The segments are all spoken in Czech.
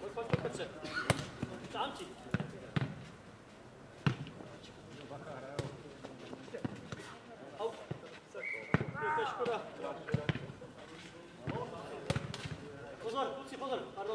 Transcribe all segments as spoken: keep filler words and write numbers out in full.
Pozor, kluci, pozor, pardon.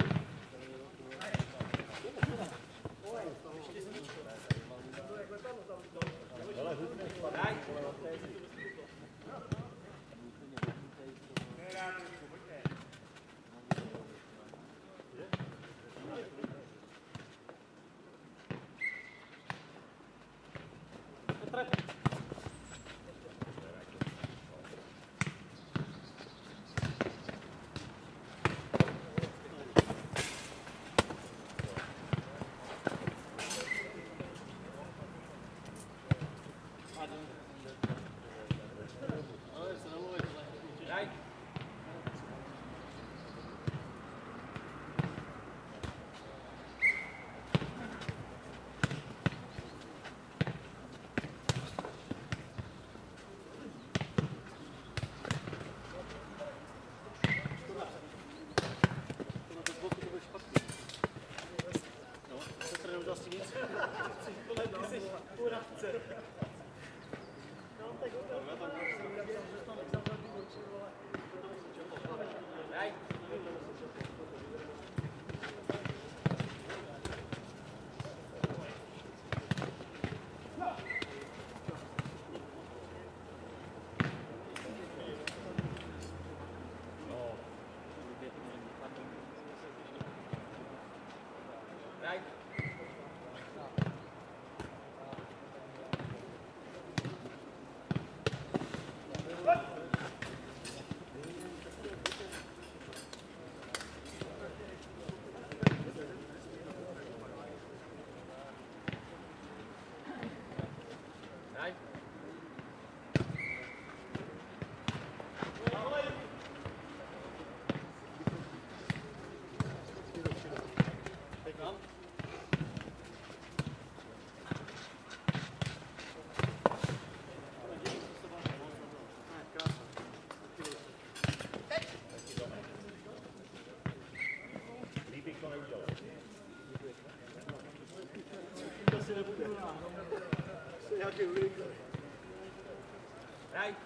Right.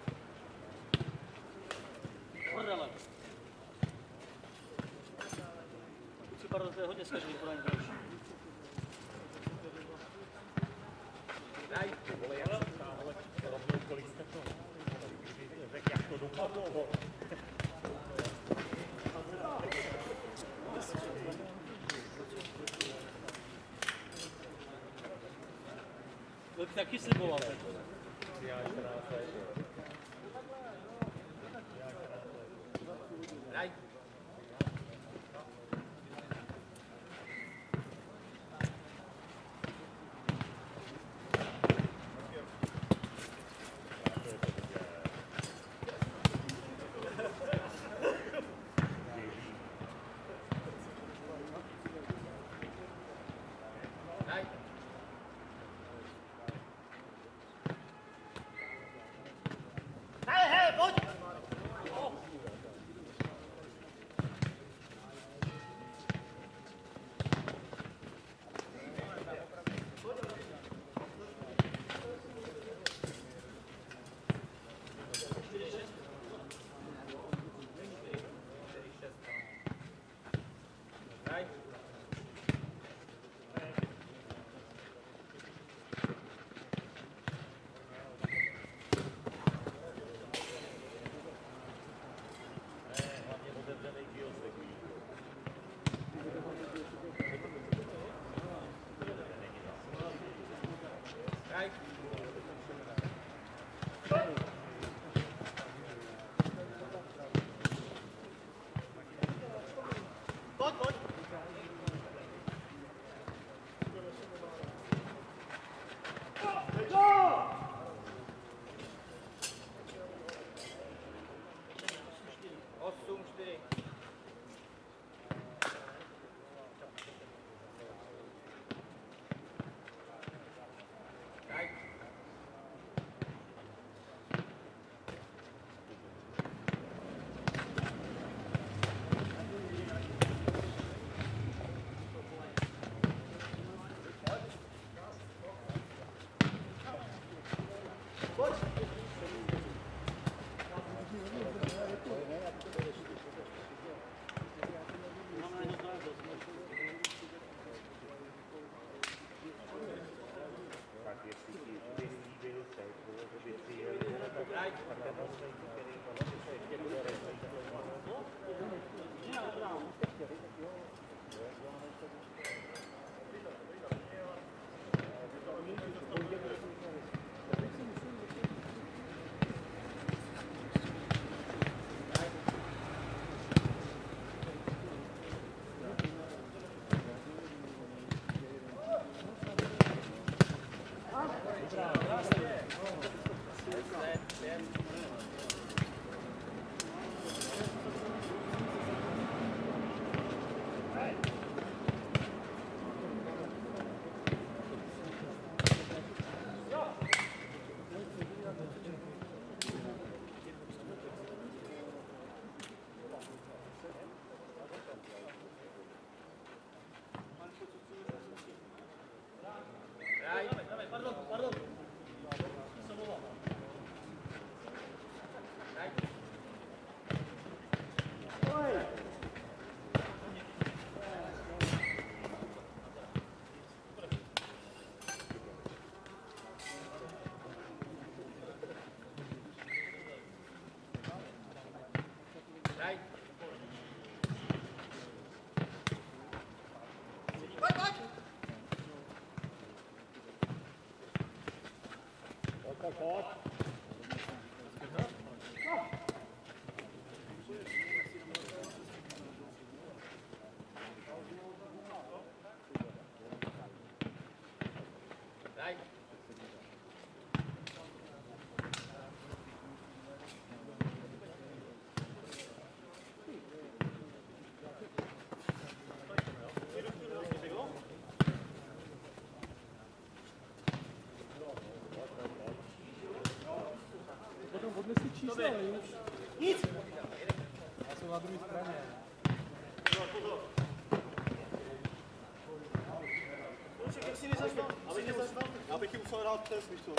Prdele. Kluci, pardon, to je hodně skažený, podání další. Right. Vole, jak se ptá, ale rovnou kolik jste to řekl, jak to dopadlo. To bych taky sliboval. Right. Pojď, pojď. tak pojď. Right. Potom odnesli čísla, víš? Nic! Já jsem na druhé straně. Pozor, pozor. Počkej, jak si nezačval? Abych nezačval? Já bych ji musel dát test, víš co?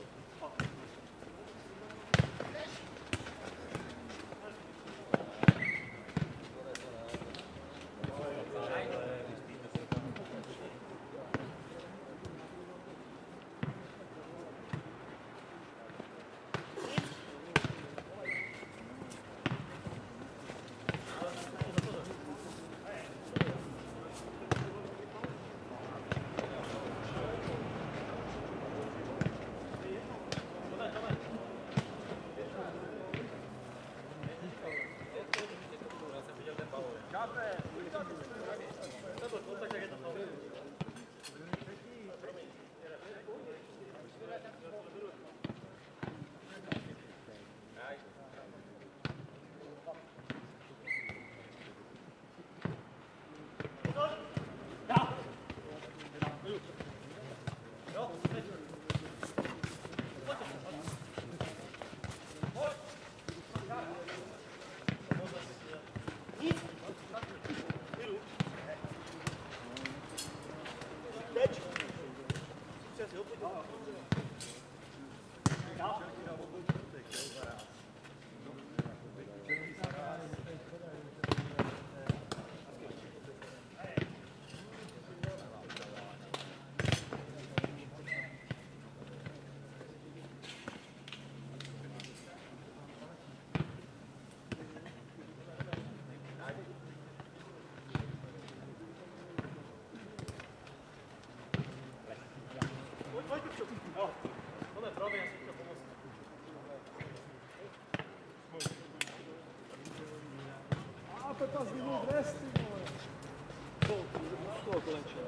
A Pepa zvinul dres, ty vole. Z toho kolenče.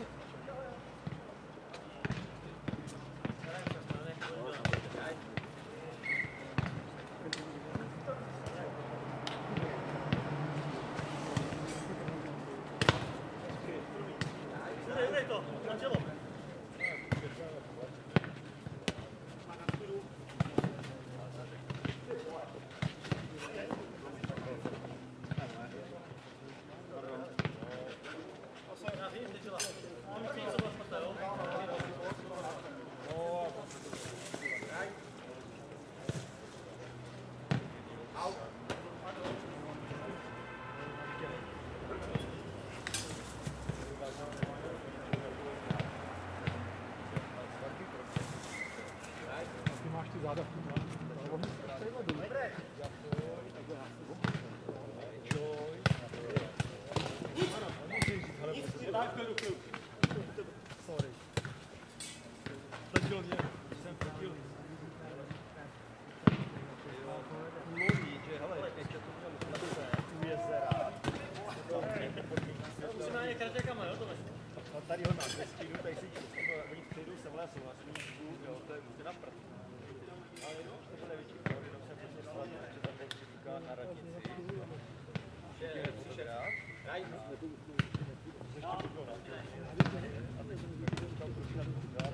Dej to, na čelo. Ty máš ty záda v tom. Sorry. Stačilo mě, jsem fotil. Mluví, že hele, ještě to měl u jezera. Musíme na ně kratěkama, jo, to nešlo. A tady ho mám, ve stínu, tady si oni přijdou sem, ale já souhlasím, jo, to je může na prd. Ale jenom, že to bude větší pravdy, jenom jsem prostě sladil, že tam teď říká na radnici. Že je třikrát. Right. Ještě to bylo na to. A teď jsem říkal, proč na to dát.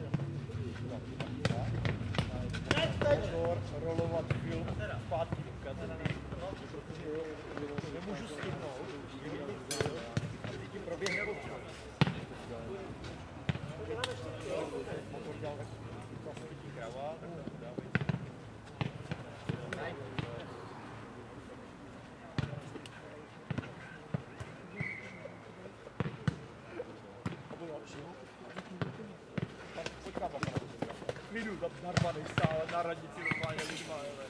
Pozor, rolovat film zpátky do kazeny, protože nemůžu stihnout, a teď ti proběhne občas. Motor dělal tak klasický krava, tak to dávají. To bylo všeho. Počkám na pana. Klidu, tam narvanej stál na radnici normálně lidma, ale.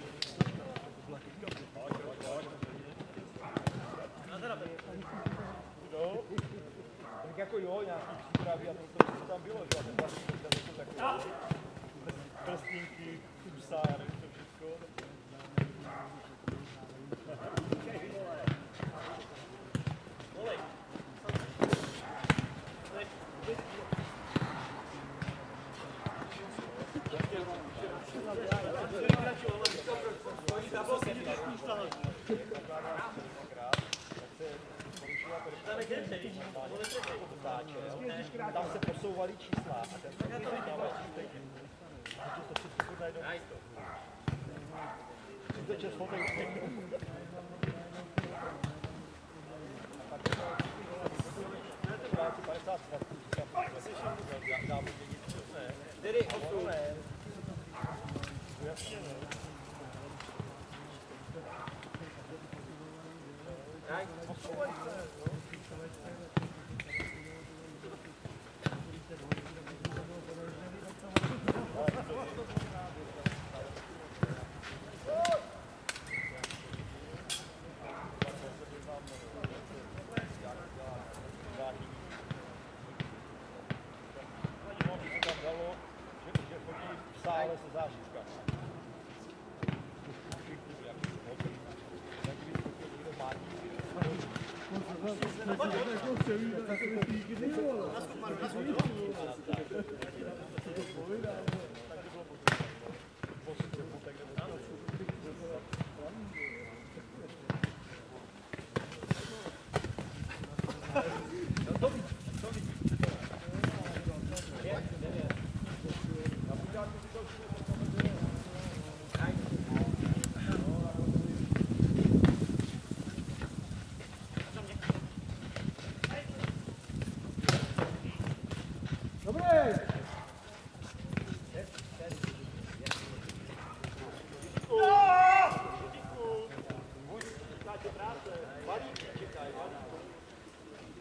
No, tak jako jo, nějaký přípravy a to, co tam bylo, že? A ten vlastní, to je takový. prstínky, kusa, já nevím, to všechno. Volej. Tam se posouvaly čísla a ten se vydával čístek. Takže to všechno bude najednou. třicet šest fotek. padesát čtyři, osm. Jasně, ne. Posouvají se, jo. Sále se zážitka.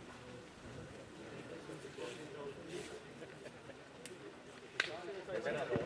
Dobrý.